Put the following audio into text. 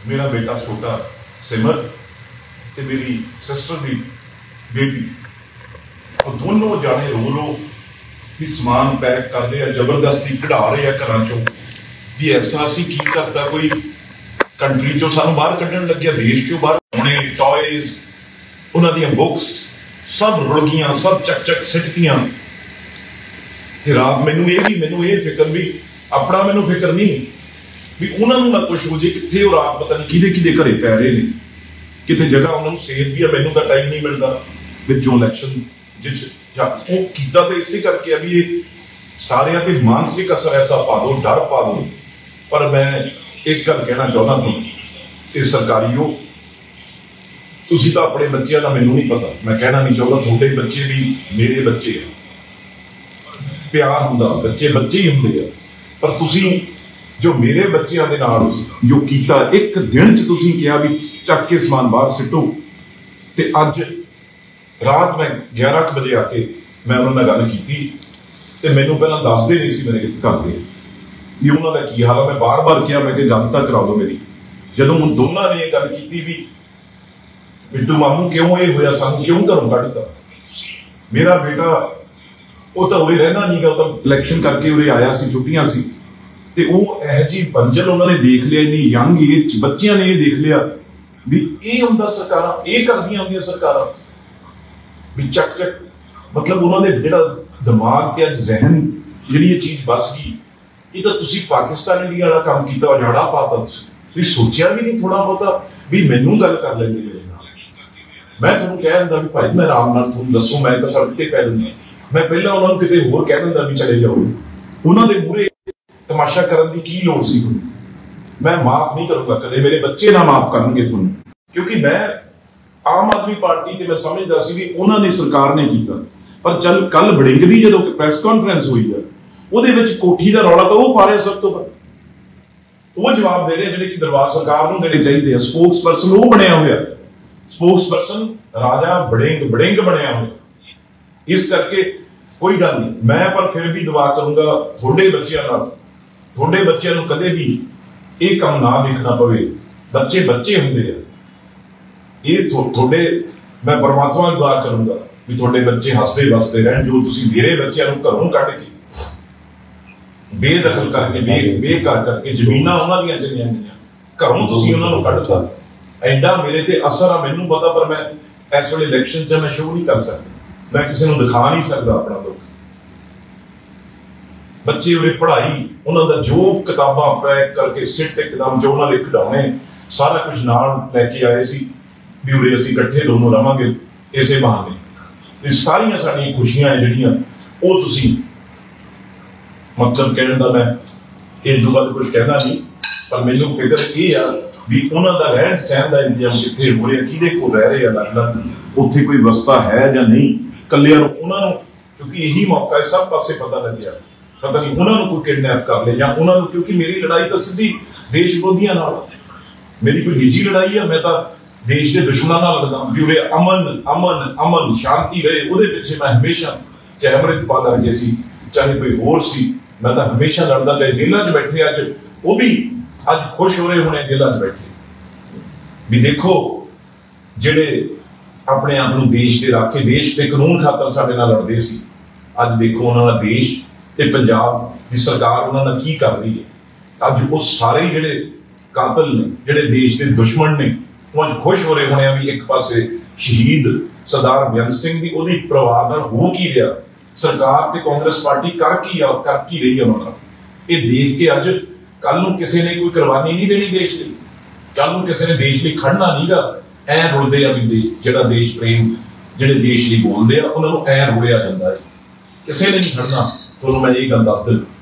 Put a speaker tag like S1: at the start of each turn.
S1: मेरा बेटा छोटा सिमर ते मेरी सिस्टर की बेटी, और दोनों जाने रो रो भी समान पैक कर रहे हैं, जबरदस्ती कढ़ा रहे हैं घर चों भी ऐसा असी की करता, कोई कंट्री चों सानू बाहर कढ़न लग्या, देश चों बाहर होने टॉयज उन्हां दी बुक्स सब रुड़ गईयां, सब चक चक सिटतियां। रात मैनू ये फिक्र भी अपना, मैनू फिक्र नहीं भी उन्होंने ना कुछ हो जाए, कितने रात पता नहीं किदे किदे घरे पै रहे हैं, कितने जगह उन्होंने सेफ भी है, मैनू तो टाइम नहीं मिलता जो इलैक्शन जिस किया तो इसे करके अभी ये सारे ते मानसिक असर ऐसा पा दो, डर पा दो। पर मैं एक गल कहना चाहता तुम ये सरकारीओ, तुसी तो अपने बच्चों का मैनू नहीं पता, मैं कहना नहीं चाहता, थोड़े बच्चे भी मेरे बच्चे है, प्यार हुंदा, बच्चे बच्चे ही हुंदे आ, पर तुसी जो मेरे बच्चों के नाल जो कीता, एक दिन च तुसी कहा भी चक के समान बाहर सिटो, ते अज रात मैं 11 बजे आके मैं उन्होंने गल की, मैनू पहला दसते नहीं सी मेरे घर के भी उन्होंने की हाल है। मैं बार बार कहा, मैं गल तक करा दो मेरी, जदों हुण दोनों ने गल की भी बिट्टू मामू क्यों ये होया, सानू क्यों घरों कढ़ता, मेरा बेटा वो तो उरे रहना नहीं गा, तो इलैक्शन करके उरे आया सी, छुट्टियां सी, ते वो यह जी बंजल उन्होंने देख लिया, इन्नी यंग एज बच्चियां ने ये देख लिया भी ये हुंदा सरकारां, ये करदियां हुंदियां सरकारां भी चक चक, मतलब उन्होंने जिहड़ा दिमाग ते जहन जिहड़ी ये चीज बस गई, ये तो तुसी पाकिस्तान इंडिया वाला काम कीता, उजाड़ा पाता, तुसी सोचिया भी नहीं थोड़ा बहुता भी मैनू गल कर लेंगे मेरे नाल। मैं तुहानूं कह दिंदा भी भाई मैं आराम नाल तुहानूं दसो, मैं तो सड़क ते पै दिंदा, मैं पहला उन्होंने किते होर कह दिंदा भी चले जाओ, उन्होंने मूहरे तमाशा करने की की लोड़ सी। मैं माफ नहीं करूंगा कदे, मेरे बच्चे ना माफ करेंगे तुहानूं, क्योंकि मैं आम आदमी पार्टी ते मैं समझदा सी भी उन्होंने सरकार ने कीता, पर चल कल बड़िंग दी जदों प्रेस कॉन्फ्रेंस हुई है ਉਹਦੇ ਵਿੱਚ कोठी का रौला तो वो पा रहे, सब तो वो जवाब दे रहे जिहड़े कि दरबार सरकार ਨੂੰ देने चाहिए, स्पोक्स परसन वो बनया हुआ, स्पोक्स परसन राजा बड़िंग बनया हुआ। इस करके कोई गल नहीं, मैं पर फिर भी दुआ करूंगा थोड़े बच्चों नाल, थोड़े बच्चों को कदे भी ये काम ना देखना पवे, बच्चे बच्चे होंगे ये थोड़े, मैं परमात्मा की दुआ करूंगा भी थोड़े बच्चे हसते बसते रहन, जो तुसी मेरे बच्चों को घरों कढ़ के बेदखल करके बेकार करके जमीनां उन्हां दीयां चलियां गईयां, घरों तुसी उन्हां नूं कढ़ता, एडा मेरे ते असर आ मैनूं पता, पर मैं इस वेले इलैक्शन च मैं शो नहीं कर सकता, मैं किसी को दिखा नहीं सकता अपना दुख। बच्चे उरे पढ़ाई उन्होंने जो किताबां पैक करके सिट एकदम जो उन्होंने खिडौने सारा कुछ नाल लैके आए सी भी उरे असीं इकट्ठे दोनों रहांगे, इसे बहाने ये सारियां साडियां खुशियां जिहड़ियां वो तुसीं मतलब कहने का मैं इस तो बाद कुछ कहना नहीं, पर मैनू फिक्र ये आ भी उन्हों का रहन सहन का इंतजाम कितने हो रहा, किहदे कोल रह रहे अलग अलग, उत्थे कोई व्यवस्था है या नहीं, कलियां उन्होंने क्योंकि यही मौका है, सब पासे पता लग गया, पता नहीं उन्होंने कोई किडनैप कर ले या उन्होंने, क्योंकि मेरी लड़ाई तो सीधी देश विरोधियों नाल, मेरी कोई निजी लड़ाई है, मैं तो देश के दुश्मनों नाल लड़दा भी उरे अमन अमन अमन शांति रहे, उहदे पिछे मैं हमेशा चाहे अमृतपाल वर्गे सी चाहे कोई होर सी, मैं तो हमेशा लड़दा रहा। जेलों च बैठे अज वो भी अज खुश हो रहे होने जेलों च बैठे भी देखो जिहड़े अपने आप को देश के राखे, देश के कानून खातर साडे नाल लड़दे सी, अज देखो उन्होंने देश ते पंजाब की सरकार उन्होंने की कर रही है, अज वो सारे जिहड़े कातल ने जिहड़े देश के दुश्मन ने वो अज खुश हो रहे होने भी एक पासे शहीद सरदार बेअंत सिंह दी उहदी परिवार नाल हो की रहा, सरकार ते कांग्रेस पार्टी कर की रही है उन्होंने, ये देख के अज कल नूं किसी ने कोई कुर्बानी नहीं देनी देश लई, कल नूं किसी ने देश लई खड़ना नहीं गा, ऐ रुलदे आ भी जिहड़ा देश प्रेम जिहड़े देश लई बोलदे आ उन्हां नूं ऐ रुलिया जांदा है, किसी ने नहीं खड़ना। तुहानूं मैं ये गल दस दिंदा